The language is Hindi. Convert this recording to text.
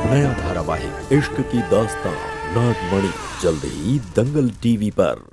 नया धारावाहिक इश्क की दास्तां नागमणि जल्द ही दंगल टीवी पर।